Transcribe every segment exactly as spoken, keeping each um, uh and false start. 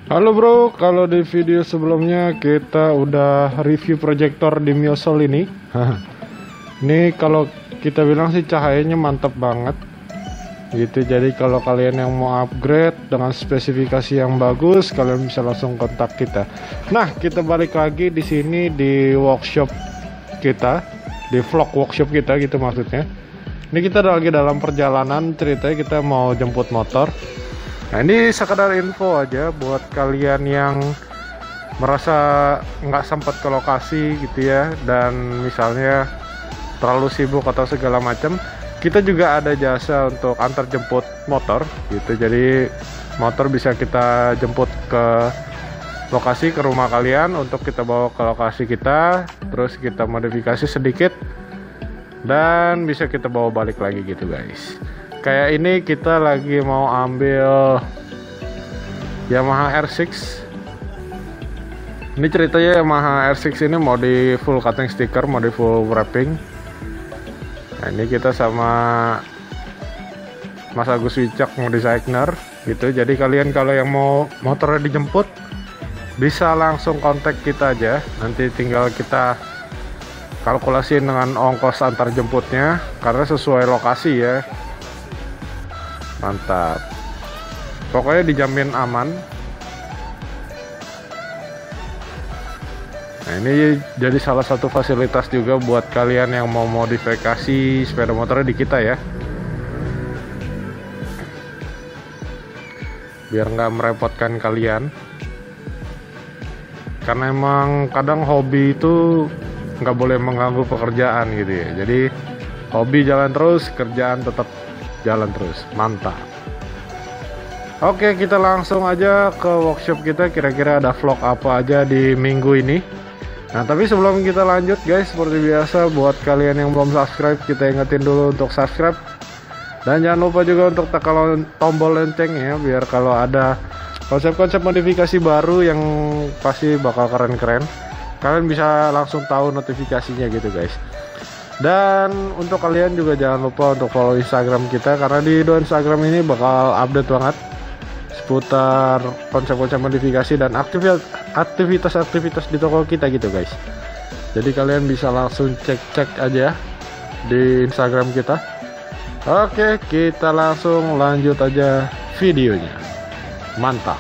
Halo bro, kalau di video sebelumnya kita udah review proyektor di Miosol ini. Ini kalau kita bilang sih cahayanya mantap banget gitu. Jadi kalau kalian yang mau upgrade dengan spesifikasi yang bagus, kalian bisa langsung kontak kita. Nah, kita balik lagi di sini di workshop kita, di vlog workshop kita gitu maksudnya. Ini kita lagi dalam perjalanan, ceritanya kita mau jemput motor. Nah, ini sekedar info aja buat kalian yang merasa nggak sempat ke lokasi gitu ya, dan misalnya terlalu sibuk atau segala macam. Kita juga ada jasa untuk antar jemput motor gitu. Jadi motor bisa kita jemput ke lokasi, ke rumah kalian untuk kita bawa ke lokasi kita, terus kita modifikasi sedikit dan bisa kita bawa balik lagi gitu guys. Kayak ini kita lagi mau ambil Yamaha R enam. Ini ceritanya Yamaha R enam ini mau di full cutting stiker, mau di full wrapping. Nah, ini kita sama Mas Agus Wicak, mau designer gitu. Jadi kalian kalau yang mau motornya dijemput bisa langsung kontak kita aja. Nanti tinggal kita kalkulasiin dengan ongkos antar jemputnya karena sesuai lokasi ya. Mantap, pokoknya dijamin aman. Nah, ini jadi salah satu fasilitas juga buat kalian yang mau modifikasi sepeda motornya di kita ya, biar nggak merepotkan kalian. Karena emang kadang hobi itu nggak boleh mengganggu pekerjaan gitu ya. Jadi hobi jalan terus, kerjaan tetap jalan terus. Mantap. Oke, kita langsung aja ke workshop kita. Kira-kira ada vlog apa aja di minggu ini. Nah, tapi sebelum kita lanjut guys, seperti biasa buat kalian yang belum subscribe, kita ingetin dulu untuk subscribe. Dan jangan lupa juga untuk tekan tombol lonceng ya, biar kalau ada konsep-konsep modifikasi baru yang pasti bakal keren-keren, kalian bisa langsung tahu notifikasinya gitu guys. Dan untuk kalian juga jangan lupa untuk follow Instagram kita, karena di dua Instagram ini bakal update banget seputar konsep-konsep modifikasi dan aktivitas-aktivitas di toko kita gitu guys. Jadi kalian bisa langsung cek-cek aja di Instagram kita. Oke, kita langsung lanjut aja videonya. Mantap.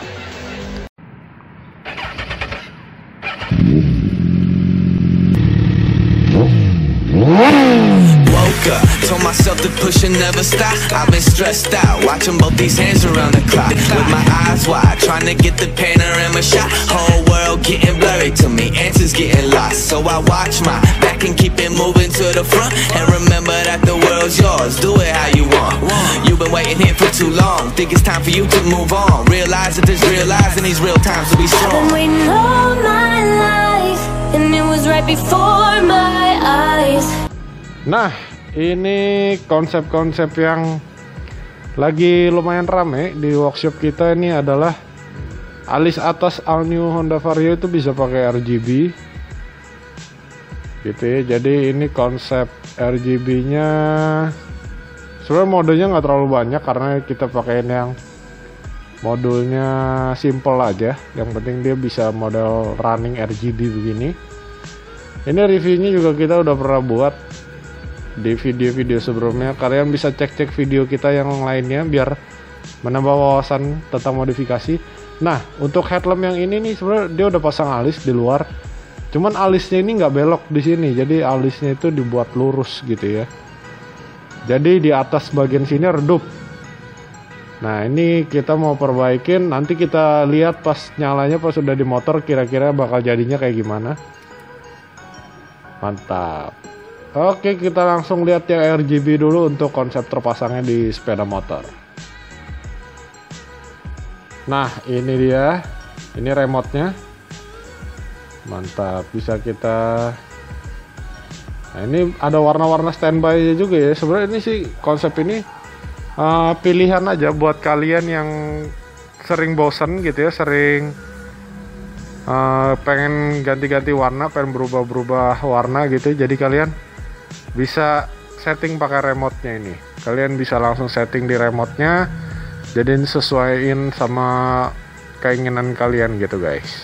Woke up, told myself to push and never stop. I've been stressed out, watching both these hands around the clock. With my eyes wide, trying to get the panorama shot. Whole world getting blurry to me, answers getting lost. So I watch my back and keep it moving to the front. And remember that the world's yours, do it how you want. You've been waiting here for too long, think it's time for you to move on. Realize that there's real lies in these real times to be strong. I've been waiting all my life, and it was right before my eyes. Nah, ini konsep-konsep yang lagi lumayan rame di workshop kita ini adalah alis atas all new Honda Vario itu bisa pakai R G B gitu ya. Jadi ini konsep R G B nya sebenarnya modenya nggak terlalu banyak karena kita pakaiin yang modulnya simple aja. Yang penting dia bisa model running R G B begini. Ini reviewnya juga kita udah pernah buat di video-video sebelumnya. Kalian bisa cek-cek video kita yang lainnya biar menambah wawasan tentang modifikasi. Nah, untuk headlamp yang ini nih sebenarnya dia udah pasang alis di luar, cuman alisnya ini nggak belok di sini, jadi alisnya itu dibuat lurus gitu ya. Jadi di atas bagian sini redup. Nah, ini kita mau perbaikin, nanti kita lihat pas nyalanya pas sudah di motor kira-kira bakal jadinya kayak gimana. Mantap. Oke, kita langsung lihat yang R G B dulu untuk konsep terpasangnya di sepeda motor. Nah, ini dia. Ini remote-nya. Mantap, bisa kita. Nah, ini ada warna-warna standby juga ya. Sebenarnya ini sih konsep ini uh, pilihan aja buat kalian yang sering bosen gitu ya, sering uh, pengen ganti-ganti warna, pengen berubah-berubah warna gitu. Jadi kalian bisa setting pakai remote-nya ini. Kalian bisa langsung setting di remote-nya, jadi sesuaiin sama keinginan kalian gitu guys.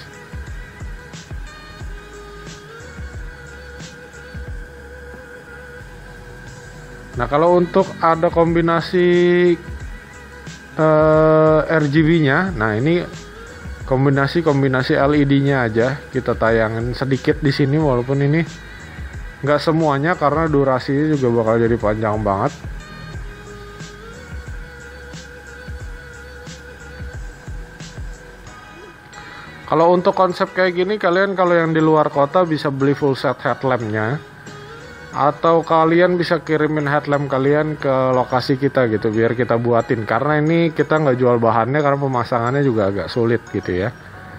Nah kalau untuk ada kombinasi uh, R G B-nya, nah ini kombinasi-kombinasi L E D-nya aja kita tayangin sedikit di sini, walaupun ini nggak semuanya karena durasinya juga bakal jadi panjang banget. Kalau untuk konsep kayak gini, kalian kalau yang di luar kota bisa beli full set headlampnya, atau kalian bisa kirimin headlamp kalian ke lokasi kita gitu biar kita buatin, karena ini kita nggak jual bahannya karena pemasangannya juga agak sulit gitu ya.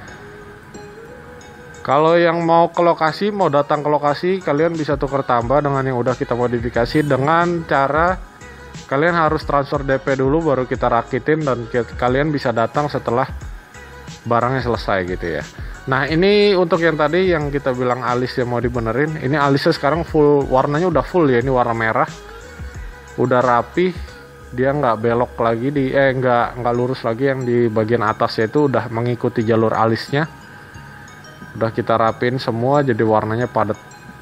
Kalau yang mau ke lokasi, mau datang ke lokasi, kalian bisa tukar tambah dengan yang udah kita modifikasi dengan cara kalian harus transfer D P dulu baru kita rakitin, dan kalian bisa datang setelah barangnya selesai gitu ya. Nah ini untuk yang tadi yang kita bilang alis yang mau dibenerin, ini alisnya sekarang full, warnanya udah full ya, ini warna merah, udah rapi, dia nggak belok lagi di eh nggak nggak lurus lagi, yang di bagian atasnya itu udah mengikuti jalur alisnya, udah kita rapin semua jadi warnanya padat.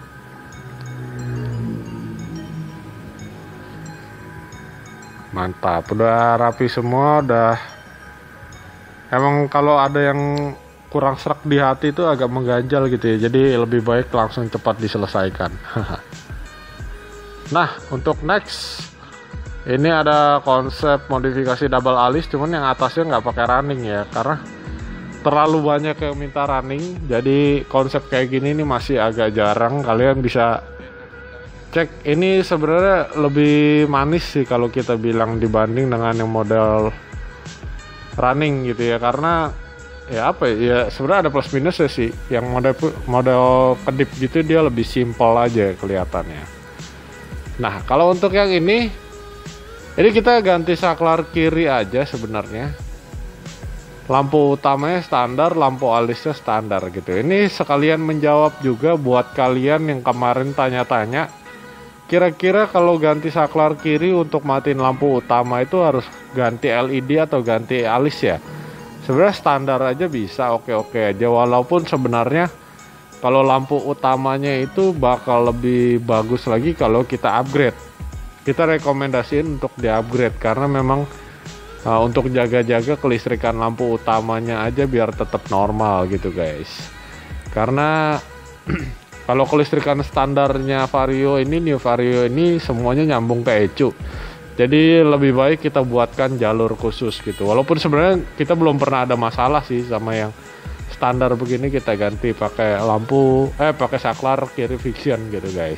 Mantap, udah rapi semua, udah. Emang kalau ada yang kurang serak di hati itu agak mengganjal gitu ya, jadi lebih baik langsung cepat diselesaikan. Nah untuk next, ini ada konsep modifikasi double alis, cuman yang atasnya nggak pakai running ya, karena terlalu banyak yang minta running, jadi konsep kayak gini ini masih agak jarang. Kalian bisa cek, ini sebenarnya lebih manis sih kalau kita bilang dibanding dengan yang model running gitu ya, karena ya apa ya, ya sebenarnya ada plus minusnya sih. Yang model model kedip gitu dia lebih simpel aja kelihatannya. Nah kalau untuk yang ini, ini kita ganti saklar kiri aja sebenarnya. Lampu utamanya standar, lampu alisnya standar gitu. Ini sekalian menjawab juga buat kalian yang kemarin tanya-tanya, kira-kira kalau ganti saklar kiri untuk matiin lampu utama itu harus ganti L E D atau ganti alis ya? Sebenarnya standar aja bisa, oke-oke aja. Walaupun sebenarnya kalau lampu utamanya itu bakal lebih bagus lagi kalau kita upgrade. Kita rekomendasiin untuk di-upgrade karena memang uh, untuk jaga-jaga kelistrikan lampu utamanya aja biar tetap normal gitu guys. Karena kalau kelistrikan standarnya Vario ini, New Vario ini semuanya nyambung ke E C U. Jadi lebih baik kita buatkan jalur khusus gitu. Walaupun sebenarnya kita belum pernah ada masalah sih sama yang standar begini, kita ganti pakai lampu eh pakai saklar kiri fiction gitu guys.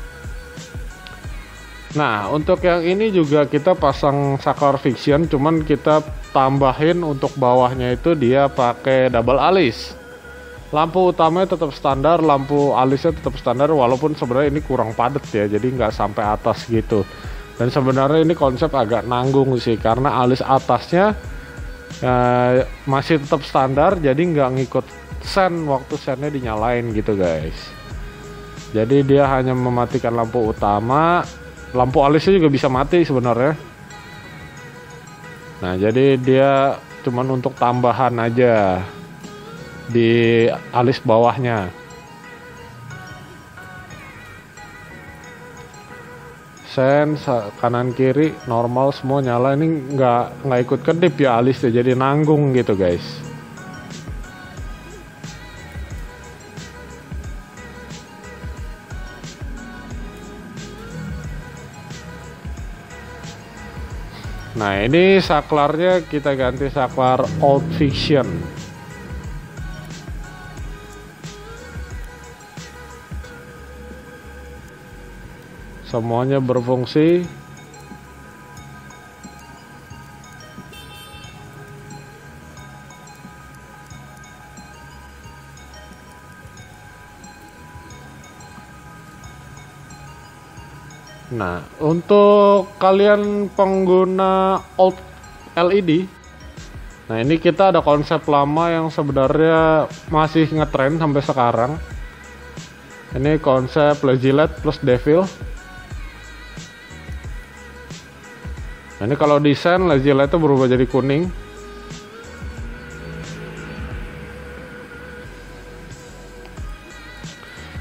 Nah untuk yang ini juga kita pasang saklar fiction, cuman kita tambahin untuk bawahnya itu dia pakai double alis. Lampu utamanya tetap standar, lampu alisnya tetap standar, walaupun sebenarnya ini kurang padat ya, jadi nggak sampai atas gitu. Dan sebenarnya ini konsep agak nanggung sih, karena alis atasnya eh, masih tetap standar, jadi nggak ngikut sen waktu sennya dinyalain gitu guys. Jadi dia hanya mematikan lampu utama, lampu alisnya juga bisa mati sebenarnya. Nah jadi dia cuman untuk tambahan aja di alis bawahnya. Sen kanan kiri normal semua nyala, ini nggak nggak ikut kedip ya alisnya, jadi nanggung gitu guys. Nah ini saklarnya kita ganti saklar Old Fiction. Semuanya berfungsi. Nah, untuk kalian pengguna old L E D, nah ini kita ada konsep lama yang sebenarnya masih ngetrend sampai sekarang. Ini konsep lazy light plus devil. Nah ini kalau desain lazy light itu berubah jadi kuning.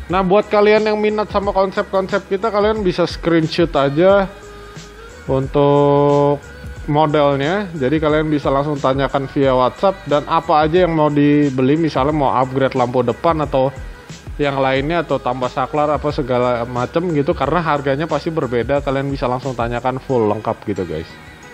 Nah, buat kalian yang minat sama konsep-konsep kita, kalian bisa screenshot aja untuk modelnya. Jadi kalian bisa langsung tanyakan via WhatsApp, dan apa aja yang mau dibeli, misalnya mau upgrade lampu depan atau yang lainnya, atau tambah saklar apa segala macem gitu, karena harganya pasti berbeda. Kalian bisa langsung tanyakan full lengkap gitu guys.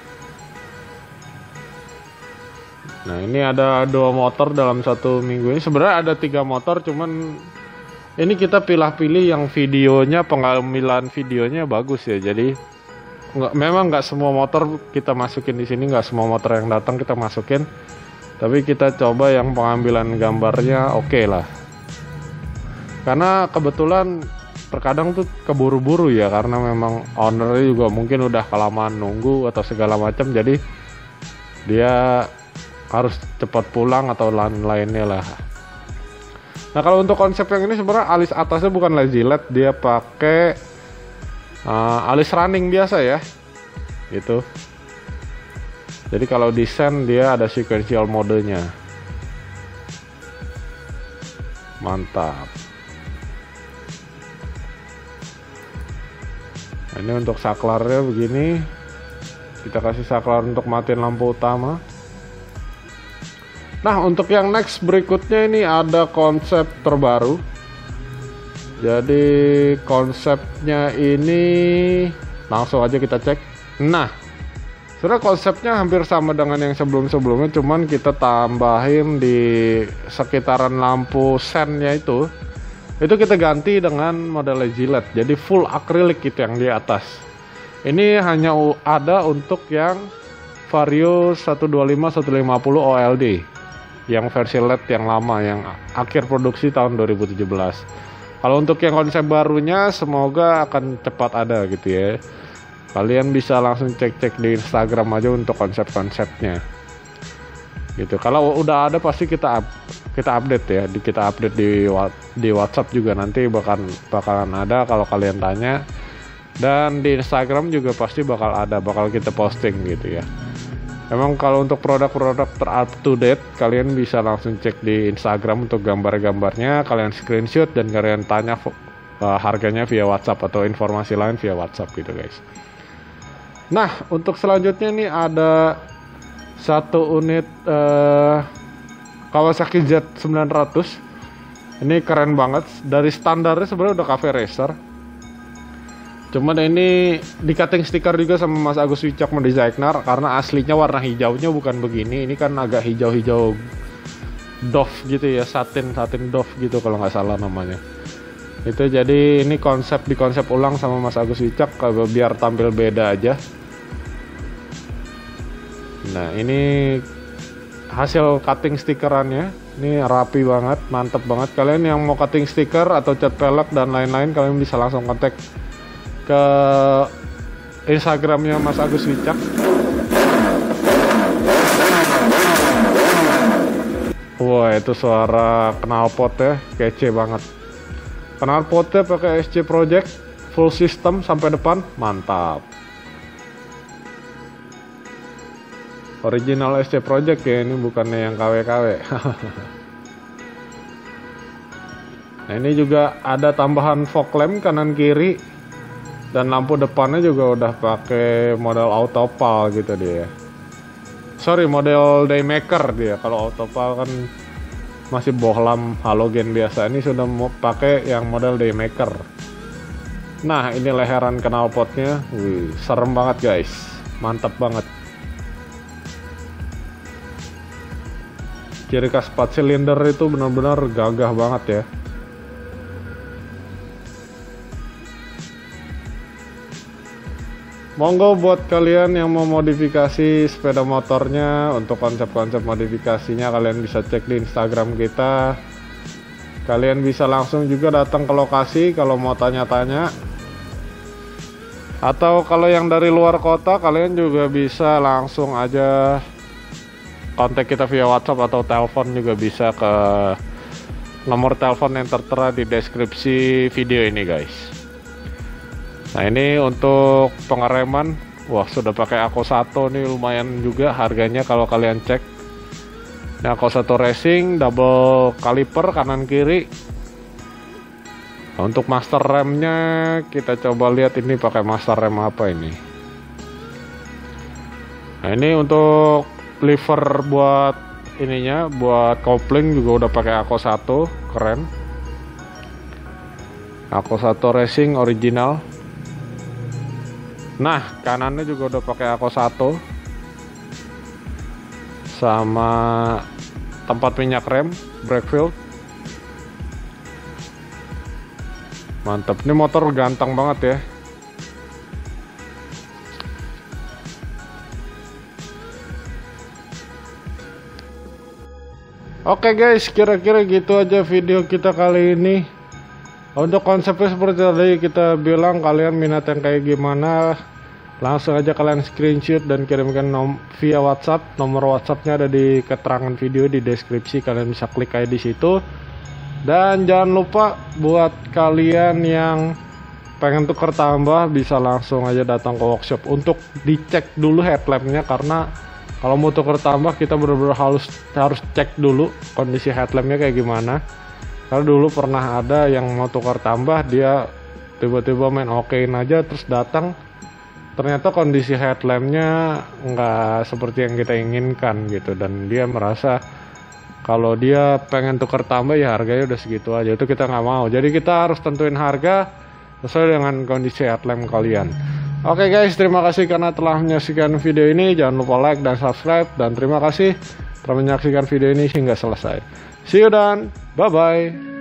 Nah, ini ada dua motor dalam satu minggu ini. Sebenarnya ada tiga motor, cuman ini kita pilih-pilih yang videonya, pengambilan videonya bagus ya. Jadi nggak, memang nggak semua motor kita masukin di sini, nggak semua motor yang datang kita masukin. Tapi kita coba yang pengambilan gambarnya oke okay lah. Karena kebetulan terkadang tuh keburu-buru ya, karena memang ownernya juga mungkin udah kelamaan nunggu atau segala macam. Jadi dia harus cepat pulang atau lain-lainnya lah. Nah, kalau untuk konsep yang ini sebenarnya alis atasnya bukan lazy L E D, dia pakai uh, alis running biasa ya, gitu. Jadi kalau desain dia ada sequential modenya, mantap. Nah, ini untuk saklarnya begini, kita kasih saklar untuk matiin lampu utama. Nah, untuk yang next berikutnya ini ada konsep terbaru. Jadi konsepnya ini langsung aja kita cek. Nah, sebenarnya konsepnya hampir sama dengan yang sebelum-sebelumnya, cuman kita tambahin di sekitaran lampu sennya itu. Itu kita ganti dengan model lazy L E D. Jadi full akrilik itu yang di atas. Ini hanya ada untuk yang Vario seratus dua puluh lima seratus lima puluh O L D. Yang versi L E D yang lama, yang akhir produksi tahun dua ribu tujuh belas. Kalau untuk yang konsep barunya semoga akan cepat ada gitu ya. Kalian bisa langsung cek-cek di Instagram aja untuk konsep-konsepnya gitu. Kalau udah ada pasti kita up, kita update ya, di kita update di di WhatsApp juga, nanti bakal bakalan ada kalau kalian tanya. Dan di Instagram juga pasti bakal ada, bakal kita posting gitu ya. Emang kalau untuk produk-produk ter-up to date, kalian bisa langsung cek di Instagram untuk gambar-gambarnya, kalian screenshot dan kalian tanya uh, harganya via WhatsApp atau informasi lain via WhatsApp gitu guys. Nah, untuk selanjutnya nih ada satu unit uh, Kawasaki Z sembilan ratus. Ini keren banget, dari standarnya sebenarnya udah cafe racer. Cuman ini di cutting stiker juga sama Mas Agus Wicak mendesainer, karena aslinya warna hijaunya bukan begini. Ini kan agak hijau-hijau doff gitu ya, satin satin doff gitu kalau nggak salah namanya. Itu jadi ini konsep di konsep ulang sama Mas Agus Wicak biar tampil beda aja. Nah, ini hasil cutting stikerannya. Ini rapi banget, mantep banget. Kalian yang mau cutting stiker atau cat pelek dan lain-lain, kalian bisa langsung kontak ke Instagramnya Mas Agus Wicak. Wah, itu suara knalpot ya, kece banget. Knalpotnya pakai S C Project full system sampai depan, mantap. Original S C Project ya, ini bukannya yang K W K W. Nah, ini juga ada tambahan fog lamp kanan kiri. Dan lampu depannya juga udah pakai model autopal gitu dia. Sorry, model daymaker dia. Kalau autopal kan masih bohlam halogen biasa. Ini sudah mau pakai yang model daymaker. Nah, ini leheran knalpotnya. Wih, serem banget guys. Mantap banget. Ciri khas empat silinder itu benar-benar gagah banget ya. Monggo buat kalian yang mau modifikasi sepeda motornya, untuk konsep-konsep modifikasinya kalian bisa cek di Instagram kita. Kalian bisa langsung juga datang ke lokasi kalau mau tanya-tanya. Atau kalau yang dari luar kota, kalian juga bisa langsung aja kontak kita via WhatsApp atau telepon juga bisa ke nomor telepon yang tertera di deskripsi video ini guys. Nah, ini untuk pengereman, wah sudah pakai Ako satu nih, lumayan juga harganya kalau kalian cek. Ini Ako satu Racing, double kaliper kanan kiri. Nah, untuk master remnya kita coba lihat ini pakai master rem apa ini. Nah, ini untuk lever buat ininya, buat kopling juga udah pakai Ako satu, keren. Ako satu Racing original. Nah, kanannya juga udah pakai Ako satu. Sama tempat minyak rem, brake fluid. Mantap, ini motor ganteng banget ya. Oke guys, kira-kira gitu aja video kita kali ini. Untuk konsepnya seperti tadi kita bilang, kalian minat yang kayak gimana, langsung aja kalian screenshot dan kirimkan nom via WhatsApp. Nomor WhatsAppnya ada di keterangan video di deskripsi, kalian bisa klik aja di situ. Dan jangan lupa buat kalian yang pengen tuker tambah, bisa langsung aja datang ke workshop untuk dicek dulu headlampnya, karena kalau mau tuker tambah kita benar-benar harus harus cek dulu kondisi headlampnya kayak gimana. Karena dulu pernah ada yang mau tukar tambah, dia tiba-tiba main okein aja terus datang, ternyata kondisi headlampnya nggak seperti yang kita inginkan gitu, dan dia merasa kalau dia pengen tukar tambah ya harganya udah segitu aja, itu kita nggak mau. Jadi kita harus tentuin harga sesuai dengan kondisi headlamp kalian. Oke guys, terima kasih karena telah menyaksikan video ini. Jangan lupa like dan subscribe, dan terima kasih telah menyaksikan video ini hingga selesai. See you dan bye bye.